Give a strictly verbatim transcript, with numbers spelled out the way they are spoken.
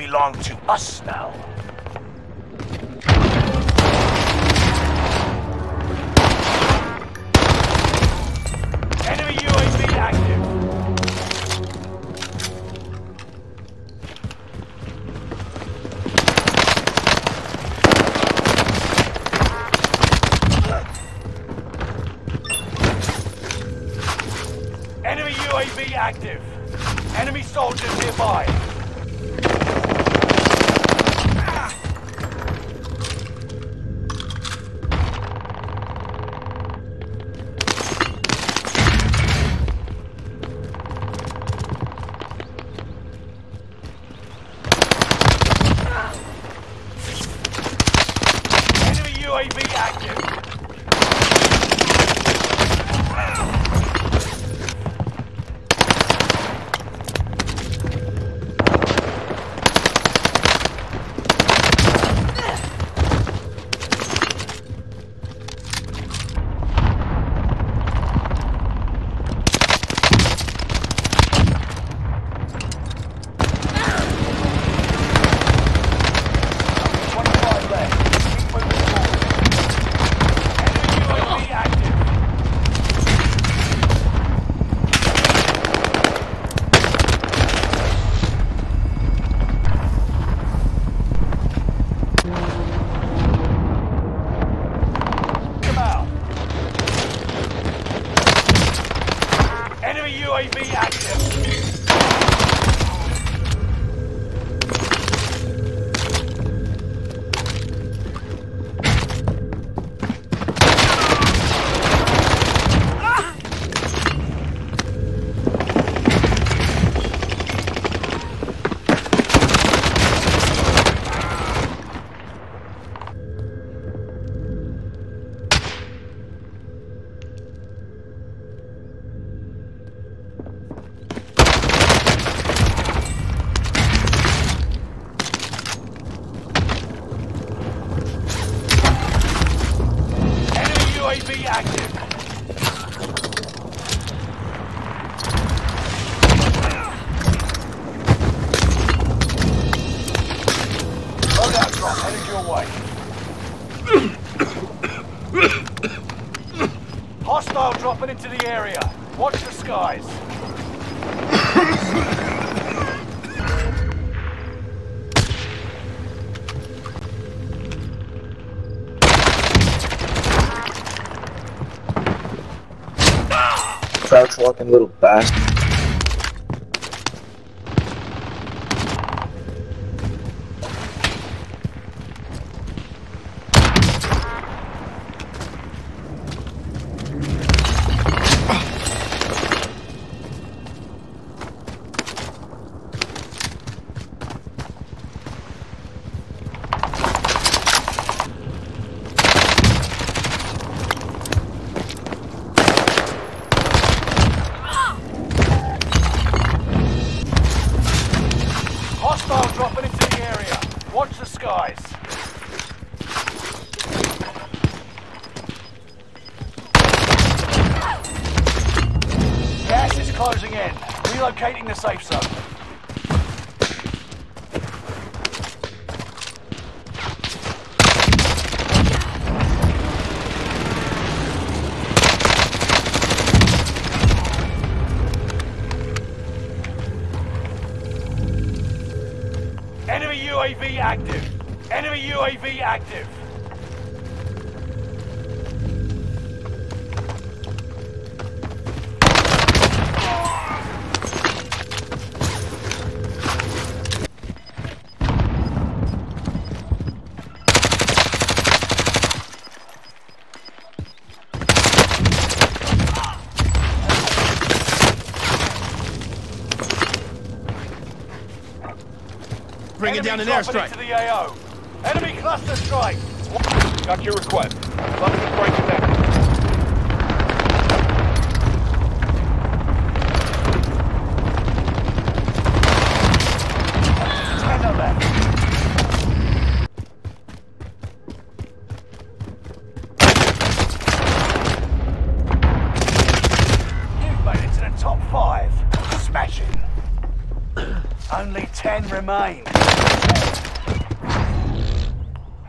belong to us now. Enemy U A V active. Enemy U A V active. Enemy soldiers nearby. Enemy U A V active. U A V active. U A V active. Loadout drop headed your way. Hostile dropping into the area. Watch the skies. Crouch walking little bastard. Hostile dropping into the area. Watch the skies. Gas is closing in. Relocating the safe zone. Enemy U A V active. Enemy U A V active. Bringing down an Enemy airstrike. dropping into the A O. Enemy cluster strike. Got your request. Cluster strike is active. Ten left. You've made it to the top five. Smashing. Only ten remain.